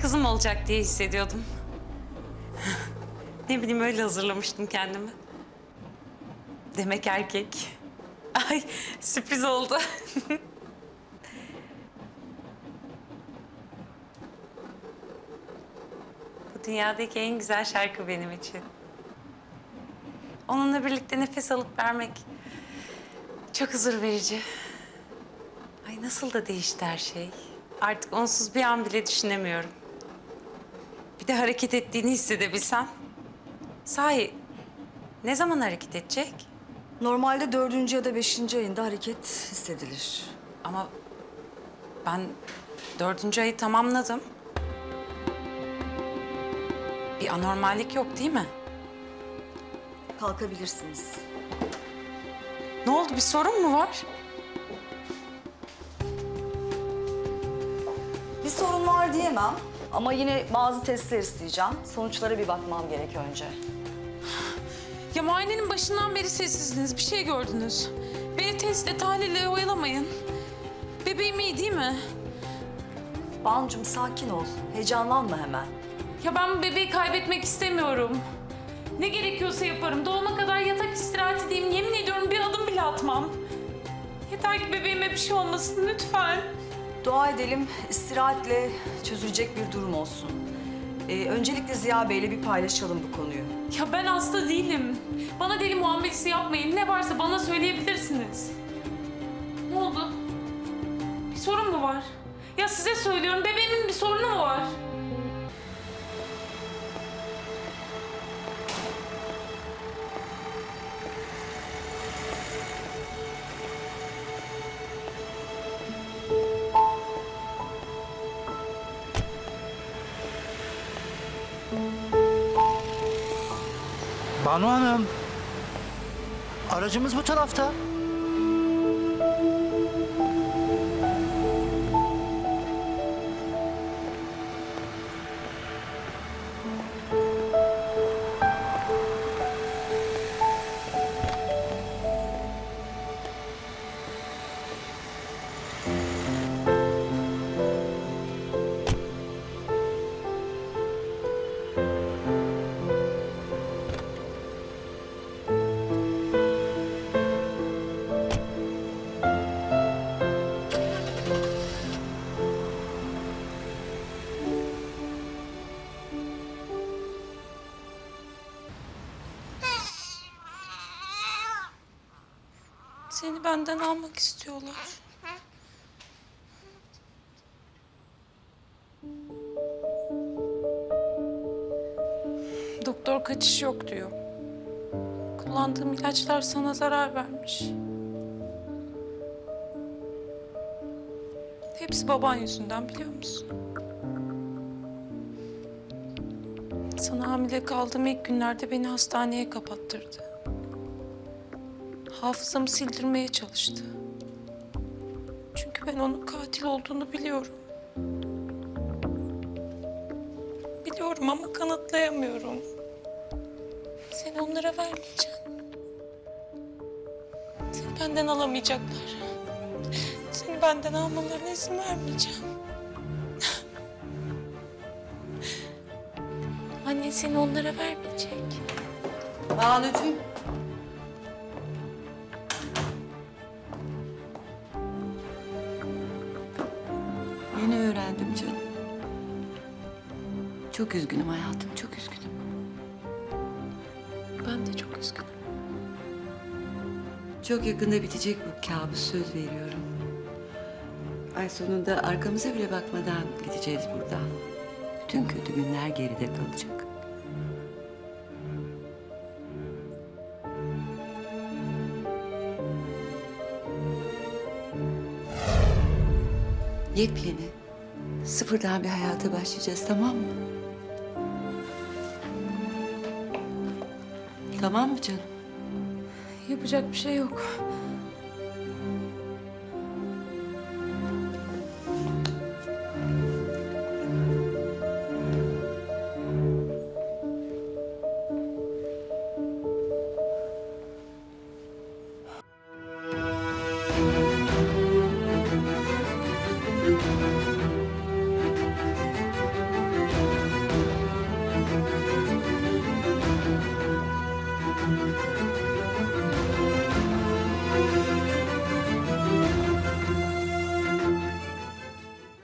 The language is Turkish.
kızım olacak diye hissediyordum. Ne bileyim öyle hazırlamıştım kendimi. Demek erkek. Ay sürpriz oldu. Bu dünyadaki en güzel şarkı benim için. Onunla birlikte nefes alıp vermek çok huzur verici. Ay nasıl da değişti her şey. Artık onsuz bir an bile düşünemiyorum. Bir de hareket ettiğini hissedebilsem. Sahi ne zaman hareket edecek? Normalde 4. ya da 5. ayında hareket hissedilir. Ama ben 4. ayı tamamladım. Bir anormallik yok değil mi? Kalkabilirsiniz. Ne oldu, bir sorun mu var? Bir sorun var diyemem ama yine bazı testler isteyeceğim. Sonuçlara bir bakmam gerek önce. Ya muayenenin başından beri sessizdiniz. Bir şey gördünüz. Beni testle, tahlille oyalamayın. Bebeğim iyi değil mi? Banu'cum sakin ol. Heyecanlanma hemen. Ya ben bu bebeği kaybetmek istemiyorum. Ne gerekiyorsa yaparım. Doğuma kadar yatak istirahati diyeyim. Yemin ediyorum bir adım bile atmam. Yeter ki bebeğime bir şey olmasın lütfen. Dua edelim istirahatle çözülecek bir durum olsun. Öncelikle Ziya Bey'le bir paylaşalım bu konuyu. Ya ben hasta değilim. Bana deli muamelesi yapmayın. Ne varsa bana söyleyebilirsiniz. Ne oldu? Bir sorun mu var? Ya size söylüyorum, bebeğimin bir sorunu mu var? Banu Hanım, aracımız bu tarafta. Seni benden almak istiyorlar. Doktor kaçış yok diyor. Kullandığım ilaçlar sana zarar vermiş. Hepsi baban yüzünden, biliyor musun? Sana hamile kaldığım ilk günlerde beni hastaneye kapattırdı. Hafızamı sildirmeye çalıştı. Çünkü ben onun katil olduğunu biliyorum. Biliyorum ama kanıtlayamıyorum. Seni onlara vermeyeceğim. Seni benden alamayacaklar. Seni benden almalarına izin vermeyeceğim. Anne seni onlara vermeyecek. Banu'cum. Yeni öğrendim canım. Çok üzgünüm hayatım, çok üzgünüm. Ben de çok üzgünüm. Çok yakında bitecek bu kabus, söz veriyorum. Ay sonunda arkamıza bile bakmadan gideceğiz buradan. Bütün kötü günler geride kalacak. Yepyeni, sıfırdan bir hayata başlayacağız, tamam mı? Tamam mı canım? Yapacak bir şey yok.